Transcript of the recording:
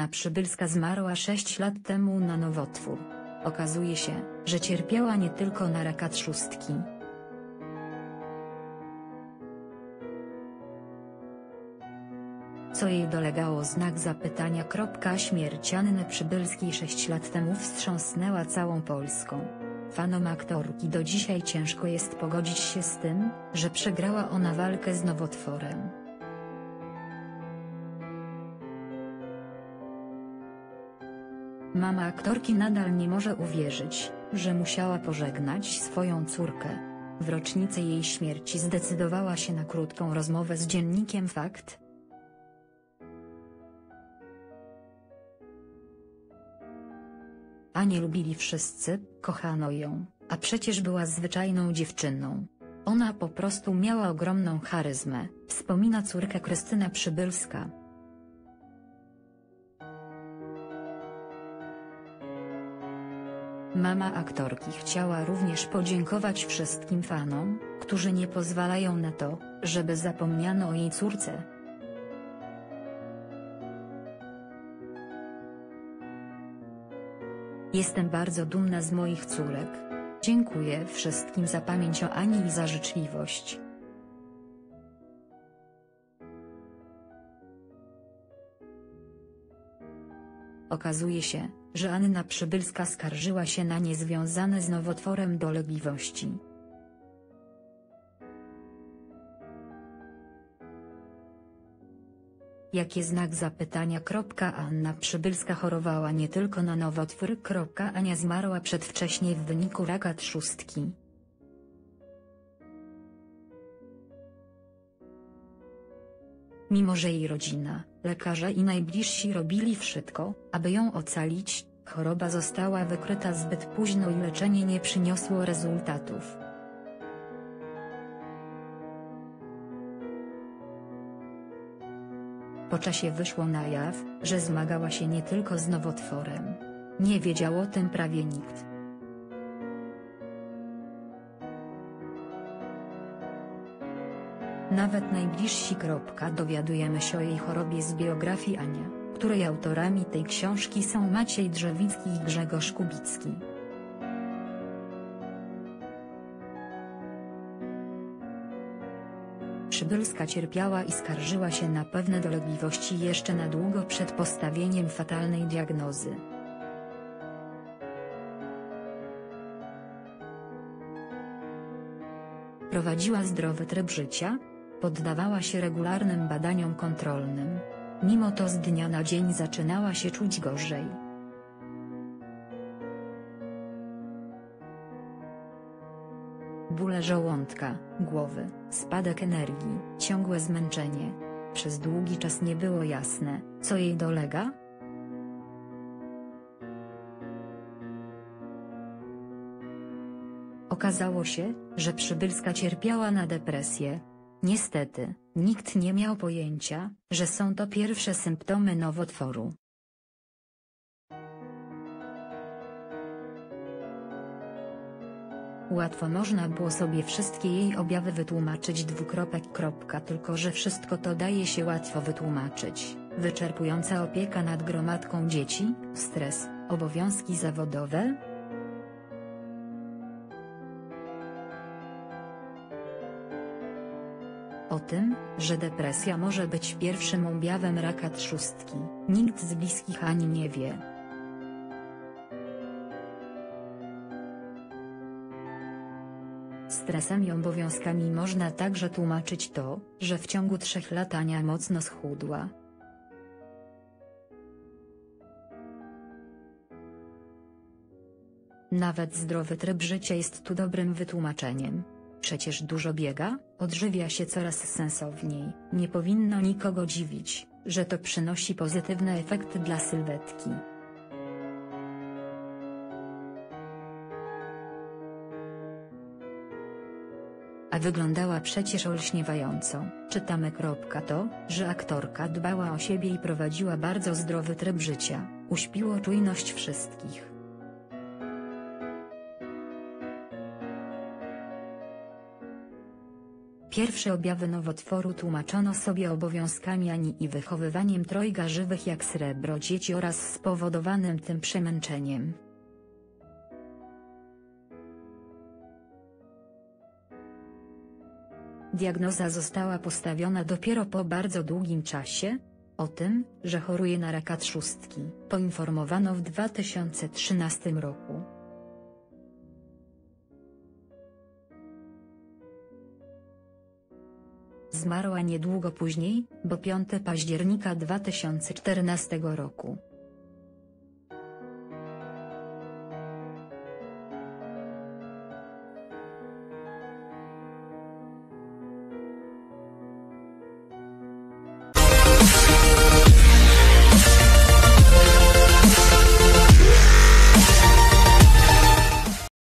Przybylska zmarła 6 lat temu na nowotwór. Okazuje się, że cierpiała nie tylko na raka trzustki. Co jej dolegało? Znak zapytania. Śmierć Anny Przybylskiej 6 lat temu wstrząsnęła całą Polską. Fanom aktorki do dzisiaj ciężko jest pogodzić się z tym, że przegrała ona walkę z nowotworem. Mama aktorki nadal nie może uwierzyć, że musiała pożegnać swoją córkę. W rocznicę jej śmierci zdecydowała się na krótką rozmowę z dziennikiem Fakt. Anię lubili wszyscy, kochano ją, a przecież była zwyczajną dziewczyną. Ona po prostu miała ogromną charyzmę, wspomina córka Krystyna Przybylska. Mama aktorki chciała również podziękować wszystkim fanom, którzy nie pozwalają na to, żeby zapomniano o jej córce. Jestem bardzo dumna z moich córek. Dziękuję wszystkim za pamięć o Ani i za życzliwość. Okazuje się, że Anna Przybylska skarżyła się na niezwiązane z nowotworem dolegliwości. Jakie znak zapytania? Anna Przybylska chorowała nie tylko na nowotwór. Ania zmarła przedwcześnie w wyniku raka trzustki. Mimo że jej rodzina, lekarze i najbliżsi robili wszystko, aby ją ocalić, choroba została wykryta zbyt późno i leczenie nie przyniosło rezultatów. Po czasie wyszło na jaw, że zmagała się nie tylko z nowotworem. Nie wiedział o tym prawie nikt. Nawet najbliżsi. Dowiadujemy się o jej chorobie z biografii Ania, której autorami tej książki są Maciej Drzewicki i Grzegorz Kubicki. Przybylska cierpiała i skarżyła się na pewne dolegliwości jeszcze na długo przed postawieniem fatalnej diagnozy. Prowadziła zdrowy tryb życia, poddawała się regularnym badaniom kontrolnym. Mimo to z dnia na dzień zaczynała się czuć gorzej. Bóle żołądka, głowy, spadek energii, ciągłe zmęczenie. Przez długi czas nie było jasne, co jej dolega. Okazało się, że Przybylska cierpiała na depresję. Niestety, nikt nie miał pojęcia, że są to pierwsze symptomy nowotworu. Łatwo można było sobie wszystkie jej objawy wytłumaczyć . Tylko że wszystko to daje się łatwo wytłumaczyć. Wyczerpująca opieka nad gromadką dzieci, stres, obowiązki zawodowe. O tym, że depresja może być pierwszym objawem raka trzustki, nikt z bliskich Ani nie wie. Stresem i obowiązkami można także tłumaczyć to, że w ciągu 3 lat Ania mocno schudła. Nawet zdrowy tryb życia jest tu dobrym wytłumaczeniem. Przecież dużo biega, odżywia się coraz sensowniej. Nie powinno nikogo dziwić, że to przynosi pozytywne efekty dla sylwetki. A wyglądała przecież olśniewająco. Czytamy. To, że aktorka dbała o siebie i prowadziła bardzo zdrowy tryb życia, uśpiło czujność wszystkich. Pierwsze objawy nowotworu tłumaczono sobie obowiązkami Ani i wychowywaniem trojga żywych jak srebro dzieci oraz spowodowanym tym przemęczeniem. Diagnoza została postawiona dopiero po bardzo długim czasie. O tym, że choruje na raka trzustki, poinformowano w 2013 roku. Zmarła niedługo później, bo 5 października 2014 roku.